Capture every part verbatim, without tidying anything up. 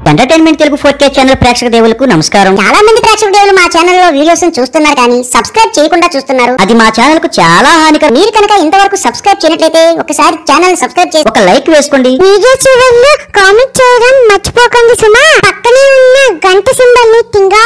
Entertainment Telugu four K channel ప్రేక్షక దేవులకు నమస్కారం. చాలా మంది ప్రేక్షక దేవులు మా ఛానల్ లో వీడియోస్ చూస్తున్నారు కానీ సబ్స్క్రైబ్ చేయకుండా చూస్తున్నారు. అది మా ఛానల్ కు చాలా హానికరం. మీరు కనుక ఇంతవరకు సబ్స్క్రైబ్ చేయనట్లయితే ఒకసారి ఛానల్ సబ్స్క్రైబ్ చేసి ఒక లైక్ వేసుకోండి. వీడియో చివరిలో కామెంట్ చేయడం మర్చిపోకండి సుమా. పక్కనే ఉన్న గంట సింబల్ ని టింగా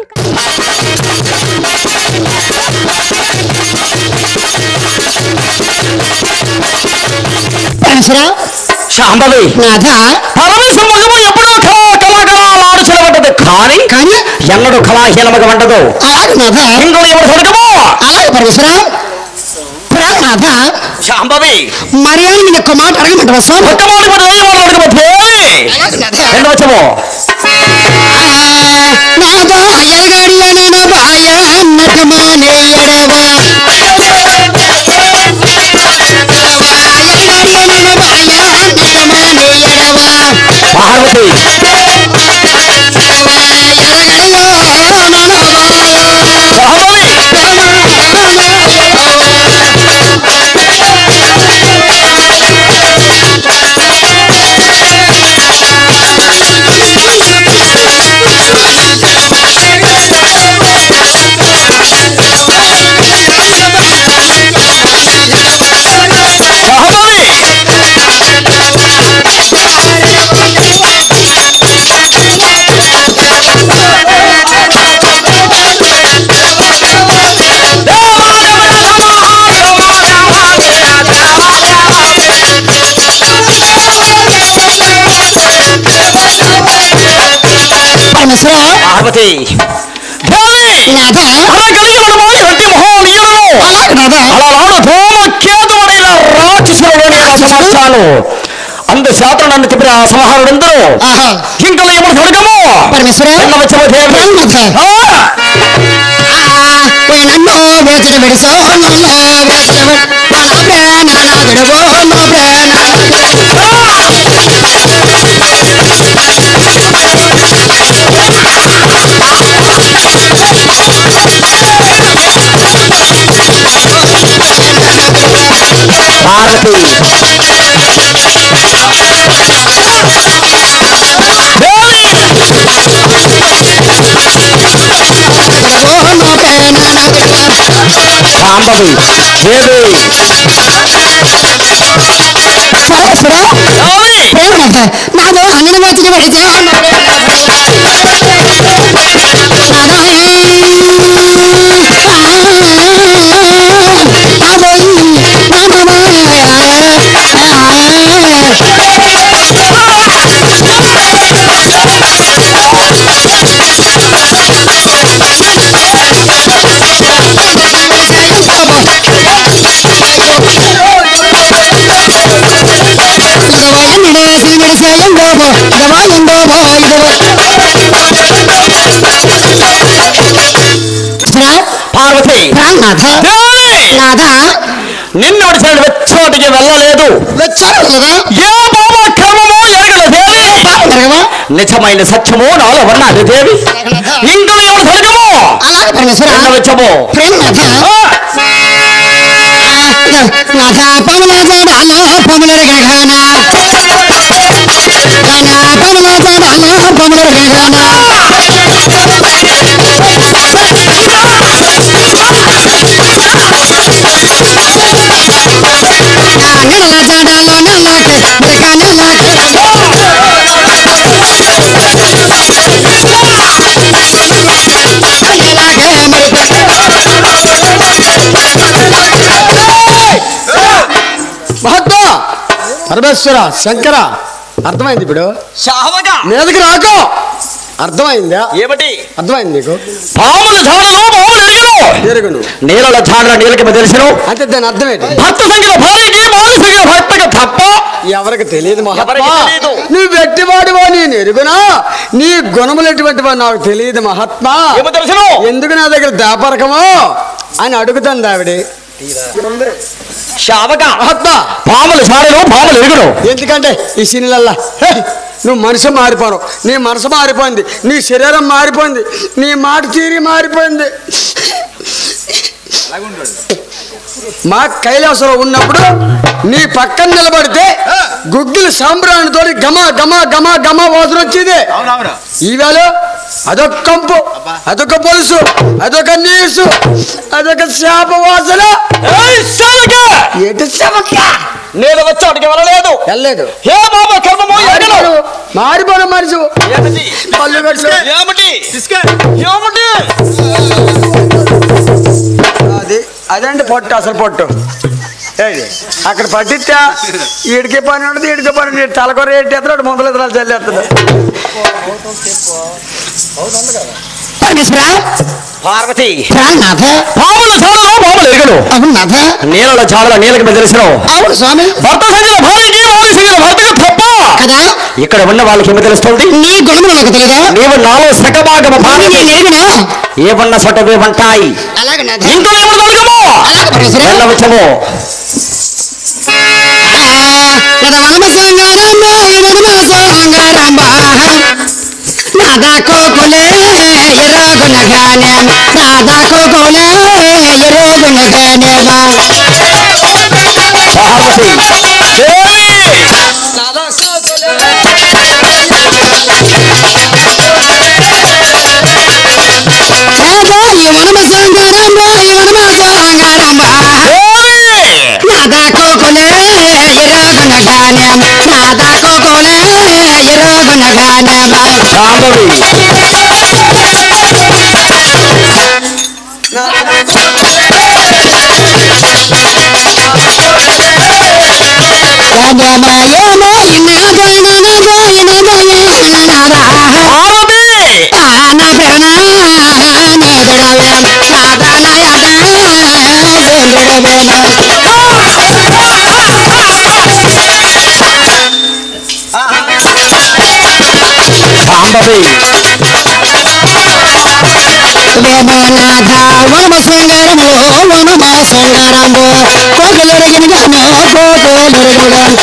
శాంభవి పరమేశ మగము ఎప్పుడో కళాకళాలాడు చెలబడ్డది కానీ కానీ ఎన్నడూ కళాహీనమగ వండదు. ఇంకో ఎవరు సొడకము శాంభవి మరి అని ఒక్క మాట అడగమంటావా సార్? ఒక్క మాట కూడా అడగబోతే వచ్చము నాదో అయ్యగాడి అనే బాయ నటమానే ఎడవా పార్వతి పార్వతి అంత శాతం నన్ను చెప్పిన సంహారుడందరూ ఇంకా ఎప్పుడు చూడగము నన్ను వేచిన పెడుసో పార్వతి సాంబవి దేవి నాదో అన్ని వచ్చిన పెడితే పార్వతి నిన్ను విడిచిన వెచ్చోటికి వెళ్ళలేదు. ఏ బాబా క్రమమో ఎరగల దేవి, నిజమైన సత్యమో నాలో ఉన్నది దేవి. ఇంట్లో ఎవరు సరిగము వచ్చము పరమేశ్వర శంకర అర్థమైంది. ఇప్పుడు మీదకి రాకు అర్థమైందా? ఏమిటి అర్థమైంది నీకు? పాముల ఝాడలో పాములు ఎరుగును, నీళ్ళ ఝాడల నీళ్ళకి తెలుసును. అంటే దాని అర్థం ఏంటి? భర్త సంఖ్య భార్యకి మాను సంఖ్య భర్తకి తప్ప ఎవరికి తెలియదు మహాత్మా. నువ్వు వెట్టివాడివో నేను ఎరుగునా, నీ గుణములు ఎటువంటివో నాకు తెలియదు మహాత్మా. ఎందుకు నా దగ్గర దాపరకమో అని అడుగుతుంది ఆవిడ. పాములు ఝాడలో పాములు ఎరుగును. ఎందుకంటే ఈ సినిలల్లా నువ్వు మనసు మారిపోను, నీ మనసు మారిపోయింది, నీ శరీరం మారిపోయింది, నీ మాట తీరి మారిపోయింది. మా కైలాసంలో ఉన్నప్పుడు నీ పక్కన నిలబడితే గుగ్గిలి సాంబ్రాణితో గమ గమ గమ గమ వాసన వచ్చింది. ఈవేళ అదొక కంపు, అదొక పొలుసు, అదొక నీసు, అదొక శాప వాసన. ఏంటి శాపక? నేను వచ్చాడికి వెళ్ళలేదు వెళ్ళలేదు. హే బాబా కర్మమో ఎగను మారిపోయిన మనిషి కళ్ళు కట్లు ఏమిటి ఏమిటి అది అదండి పొట్టు, అసలు పొట్టు. అక్కడ పట్టిస్తా ఈడికే పని ఉండదు, ఈడికే పని ఉండదు. తలకొర ఎట్టేస్తాడు, మొదలు ఎత్తరాలు చల్లేస్తాడు. పార్వతి నాథ పాముల చాలలో పాములు ఎరుగను అవును నాథ నీళ్ళ చాలలో నీళ్ళకి మెదలిసినావు. అవును స్వామి భర్త సంగీత భార్యకి భార్య సంగీత భర్తకు తప్ప కదా ఇక్కడ ఉన్న వాళ్ళకి ఏమి తెలుస్తుంది? నీ గుణములు నాకు తెలియదా? నీవు నాలో సగభాగము భార్య ఏమన్నా సొటవే ఉంటాయి. అలాగే నాథ ఇంట్లో ఏమన్నా దొరకము వెళ్ళవచ్చము. నాదా కోకులే ఎరోగునగానే నాదా కోకులే ఎరోగునగానే పార్వతి వనమ సంగారమ్మ వనమ సంగారమ్మ నాదా కోకులే ఎరోగునగానే నాదా కోకులే ఎరోగునగానే వేమనాథ వనమ శృంగారము వనమ శృంగారము కోకిలెరగినగాను కోకిలెరగిన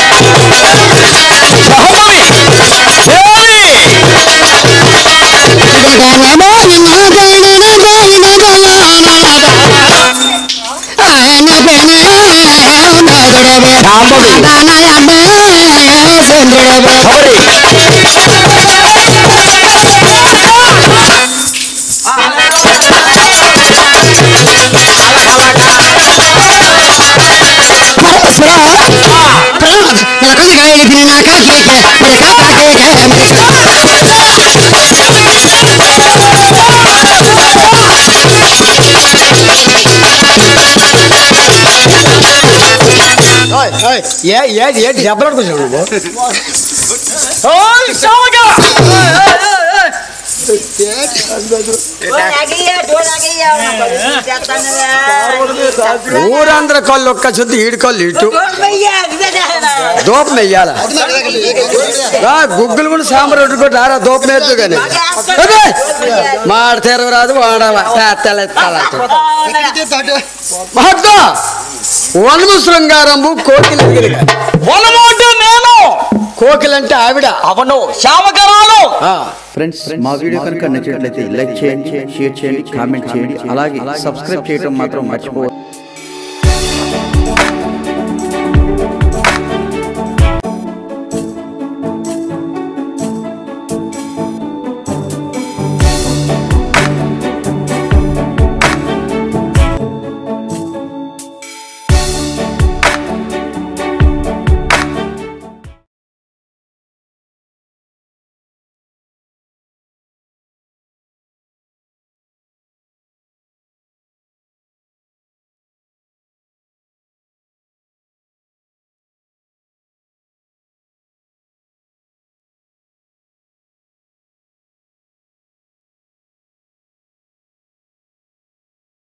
ఏంటి దెబ్బలాడుకొచ్చావు నువ్వు? ఊరందరి కళ్ళు ఒక్క చుట్టూ ఈడి కళ్ళు ఇటు దూపం వెయ్యాల గుగ్గులు కూడా సాంబార్ వండుకోండి ఆరా దూపం వేద్దు కానీ మాట తెరవరాదు వాడవా మహత్వ వనమ శృంగారము కోకిల వనము అంటే నేను, కోకిలంటే ఆవిడ. అవను శ్యామకరాలు. ఫ్రెండ్స్, మా వీడియో కనుక నచ్చినట్లయితే లైక్ చేయండి, షేర్ చేయండి, కామెంట్ చేయండి. అలాగే సబ్స్క్రైబ్ చేయడం మాత్రం మర్చిపోవద్దు.